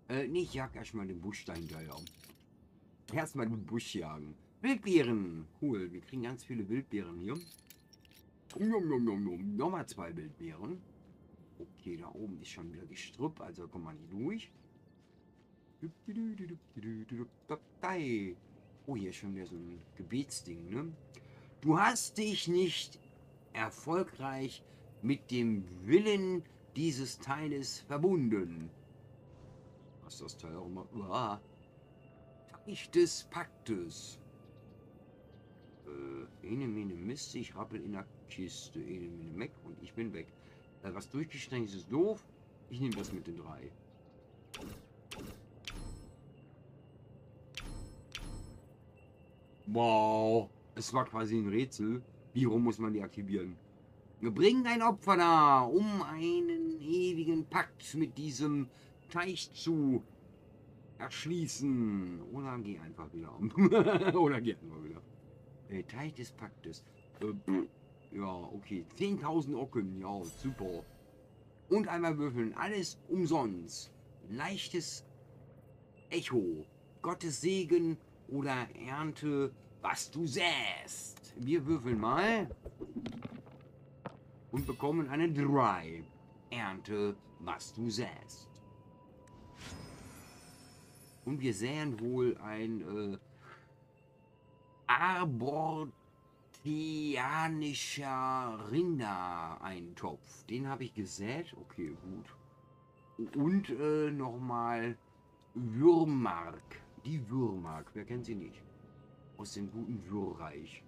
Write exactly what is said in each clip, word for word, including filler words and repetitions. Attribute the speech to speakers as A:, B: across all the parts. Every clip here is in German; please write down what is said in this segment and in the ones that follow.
A: Äh, nee, ich jag erstmal den Busch dahinter, ja. Erstmal den Busch jagen. Wildbeeren. Cool, wir kriegen ganz viele Wildbeeren hier. Nom, nom, nom, nom. Nochmal zwei Wildbeeren. Okay, da oben ist schon wieder Gestrüpp, also kommt man nicht durch. Oh, hier ist schon wieder so ein Gebetsding, ne? Du hast dich nicht erfolgreich mit dem Willen dieses Teiles verbunden. Was ist das Teil auch immer? Uah. Teich des Paktes. Äh, ene, mene, Mist, ich rappel in der Kiste. Ene, mene, Meck und ich bin weg. Äh, was durchgestrengt ist, ist doof. Ich nehme das mit den drei. Wow. Es war quasi ein Rätsel. Wie rum muss man die aktivieren? Wir bringen ein Opfer da, um einen ewigen Pakt mit diesem Teich zu erschließen. Oder geh einfach wieder um. Oder geh einfach wieder. Äh, Teich des Paktes. Äh, ja, okay. zehntausend Ocken. Ja, super. Und einmal würfeln. Alles umsonst. Leichtes Echo. Gottes Segen oder Ernte, was du säst. Wir würfeln mal. Und bekommen eine drei. Ernte, was du säst. Und wir säen wohl ein äh, abortianischer Rindereintopf. Den habe ich gesät. Okay, gut. Und äh, nochmal Würmark. Die Würmark, wer kennt sie nicht? Aus dem guten Würreich.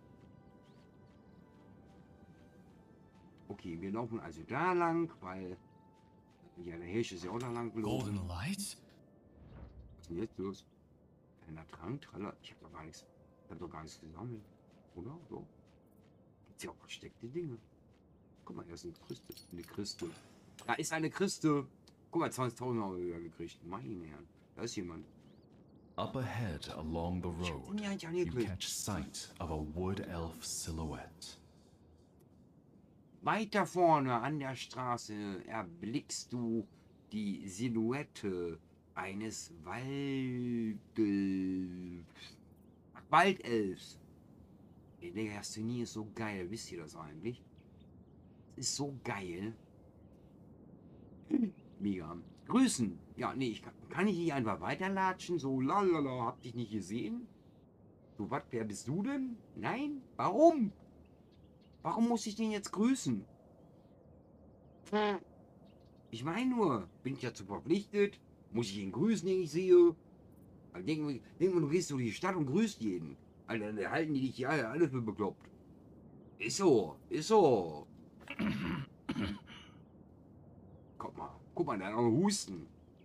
A: Okay, wir laufen also da lang, weil ja, der Hirsch ist ja auch da lang gelaufen.
B: Golden Light?
A: Was ist denn jetzt los? Kleiner Trank, Traller. Ich habe doch gar nichts. Ich habe doch gar nichts gesammelt. Oder? So. Gibt's ja auch versteckte Dinge. Guck mal, hier ist eine Christe. Eine Christe. Da ist eine Christe. Guck mal, zwanzigtausend haben wir wieder gekriegt. Meine Herren. Da ist jemand.
B: Up ahead along the road,
A: Ja, ja,
B: you
A: wirklich.
B: catch sight of a wood elf silhouette.
A: Weiter vorne an der Straße erblickst du die Silhouette eines Waldelfs. Ach, Waldelfs. Ey, der Herstonie ist so geil. Wisst ihr das eigentlich? Das ist so geil. Mega. Grüßen. Ja, nee, ich kann, kann ich nicht einfach weiterlatschen? So, lalala, hab dich nicht gesehen? So, was, wer bist du denn? Nein? Warum? Warum muss ich den jetzt grüßen? Ich meine nur, bin ich dazu verpflichtet? Muss ich ihn grüßen, den ich sehe? Also denk, mal- denk mal, du gehst durch die Stadt und grüßt jeden. Alter, da halten die dich ja alle, alle für bekloppt. Ist so, ist so. Guck mal, guck mal, da noch Husten.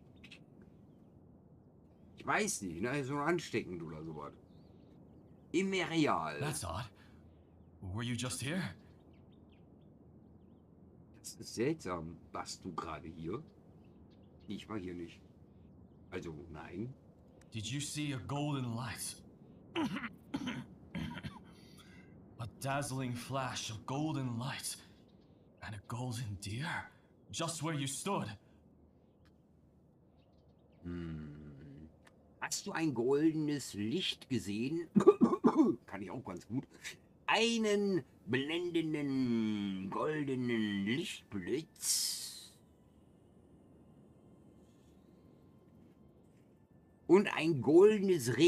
A: Ich weiß nicht, ne, so ansteckend oder sowas. Immereal.
B: That's odd. Were you just here?
A: Das ist seltsam. Warst du gerade hier? Ich war hier nicht. Also, nein.
B: Did you see a golden light? A dazzling flash of golden light. And a golden deer. Just where you stood.
A: Hm. Hast du ein goldenes Licht gesehen? Kann ich auch ganz gut. Einen blendenden goldenen Lichtblitz. Und ein goldenes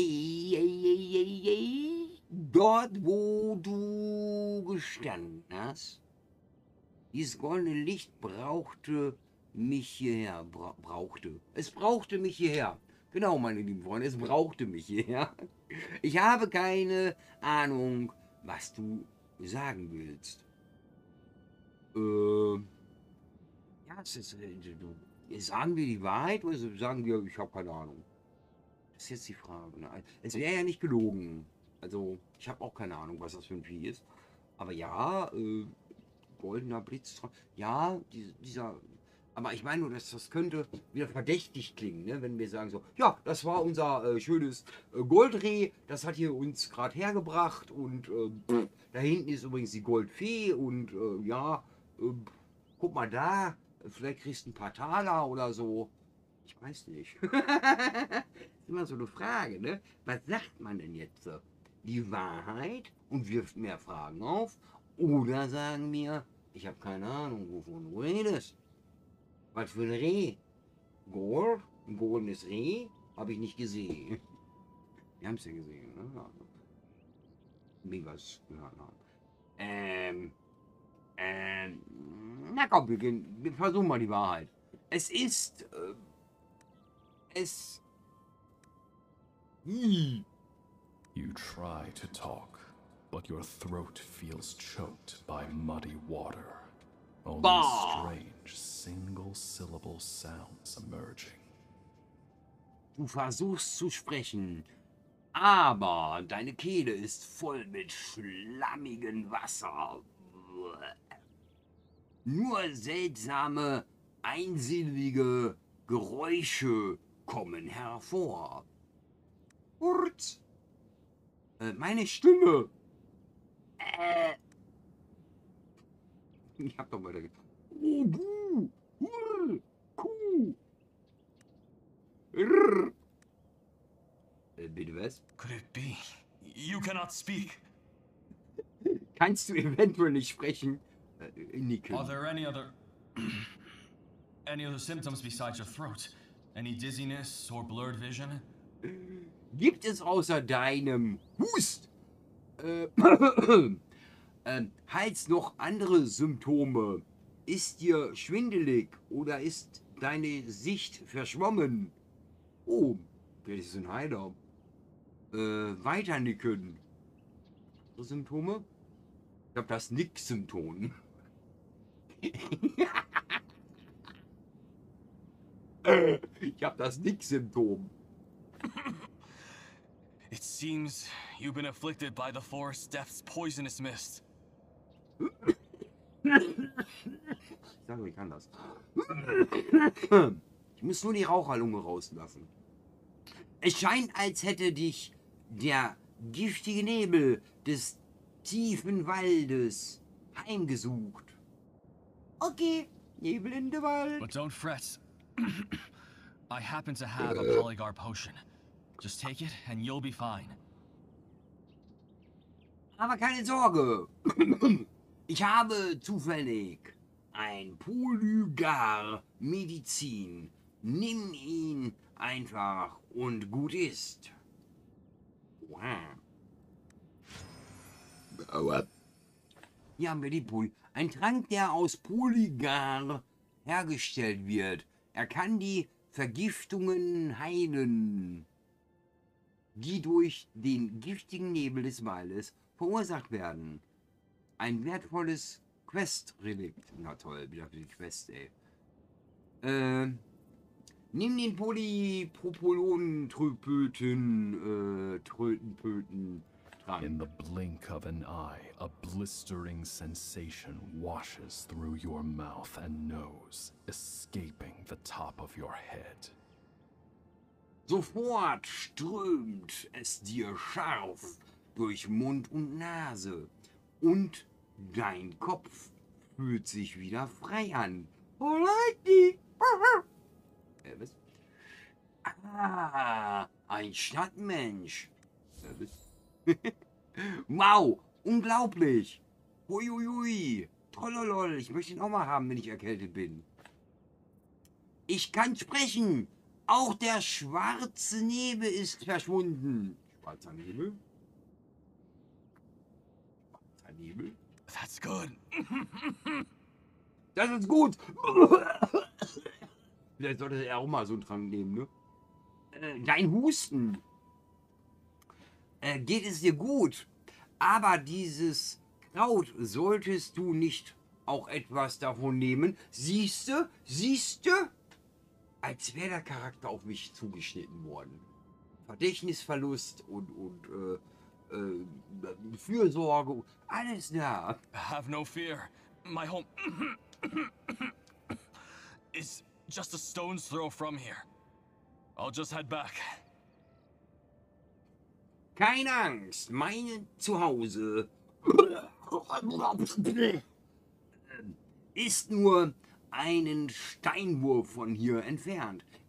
A: Reh. Dort, wo du gestanden hast. Dieses goldene Licht brauchte mich hierher. Bra brauchte. Es brauchte mich hierher. Genau, meine lieben Freunde, es brauchte mich hierher. Ich habe keine Ahnung, was du sagen willst. Äh, ja, es ist, äh, du, sagen wir die Wahrheit oder sagen wir, ich habe keine Ahnung? Das ist jetzt die Frage. Ne? Es wäre ja nicht gelogen. Also, ich habe auch keine Ahnung, was das für ein Vieh ist. Aber ja, äh, goldener Blitz. Ja, die, dieser. Aber ich meine nur, dass das könnte wieder verdächtig klingen, ne? Wenn wir sagen so, ja, das war unser äh, schönes äh, Goldreh, das hat hier uns gerade hergebracht und äh, pff, da hinten ist übrigens die Goldfee und äh, ja, äh, guck mal da, vielleicht kriegst du ein paar Taler oder so. Ich weiß nicht. Das ist immer so eine Frage, ne? Was sagt man denn jetzt? so? Die Wahrheit und wirft mehr Fragen auf? Oder sagen wir, ich habe keine Ahnung, wovon du redest. Was für ein Reh? Gold? Ein goldenes Reh? Habe ich nicht gesehen. Wir haben es ja gesehen, ne? Also, wie wir es gehört haben. Ähm, ähm, na komm, wir, gehen, wir versuchen mal die Wahrheit. Es ist, äh, es, hm,
C: You try to talk, but your throat feels choked by muddy water. Only
A: Bah!
C: strange, single-syllable sounds emerging.
A: du versuchst zu sprechen, aber deine Kehle ist voll mit schlammigem Wasser. Nur seltsame, einsilbige Geräusche kommen hervor. Urt! Äh, meine Stimme! Äh. Ich hab doch mal da. Oh, buh, hurr, kuh. Rrr. Äh, bitte was?
B: Could it be? You cannot speak.
A: Kannst du eventuell nicht sprechen? Äh, Nicken.
B: Are there any other... any other symptoms besides your throat? Any dizziness or blurred vision?
A: Gibt es außer deinem Hust, äh, äh, Hals noch andere Symptome? Ist dir schwindelig oder ist deine Sicht verschwommen? Oh, das ist ein Heiler. Äh, weiter nicken. Andere Symptome? Ich glaube, das Nick-Symptom. Ich habe das Nick-Symptom.
B: It seems you've been afflicted by the forest depth's poisonous mist.
A: Ich sage, ich kann das. Ich muss nur die Raucherlunge rauslassen. Es scheint, als hätte dich der giftige Nebel des tiefen Waldes heimgesucht. Okay, Nebel in der Wald.
B: But don't fret. I happen to have a polygar potion. Just take it and you'll be fine.
A: Aber keine Sorge. Ich habe zufällig ein Polygar-Medizin. Nimm ihn einfach und gut ist. Wow. Hier haben wir die Poly. Ein Trank, der aus Polygar hergestellt wird. Er kann die Vergiftungen heilen, die durch den giftigen Nebel des Waldes verursacht werden. Ein wertvolles Quest-Relikt. Na toll, wieder für die Quest, ey. Äh, nimm den Polypropylon-Tröpöten, äh, Trötenpöten dran.
C: In the blink of an eye, a blistering sensation washes through your mouth and nose, escaping the top of your head.
A: Sofort strömt es dir scharf durch Mund und Nase und dein Kopf fühlt sich wieder frei an. Alrighty. Äh, was? Ah, ein Stadtmensch. Äh, was? Wow, unglaublich. Huiuiui. Tollolol, ich möchte ihn auch mal haben, wenn ich erkältet bin. Ich kann sprechen. Auch der schwarze Nebel ist verschwunden. Schwarzer Nebel? Schwarzer Nebel?
B: That's good.
A: Das ist gut. Vielleicht sollte er auch mal so einen Trank nehmen, ne? Äh, dein Husten. Äh, geht es dir gut? Aber dieses Kraut solltest du nicht auch etwas davon nehmen. Siehste? Siehste? Als wäre der Charakter auf mich zugeschnitten worden. Verdächtnisverlust und, und äh, äh, Fürsorge, alles da.
B: Have no fear. My home is just a stone's throw from here. I'll just head back.
A: Keine Angst, mein Zuhause ist nur einen Steinwurf von hier entfernt.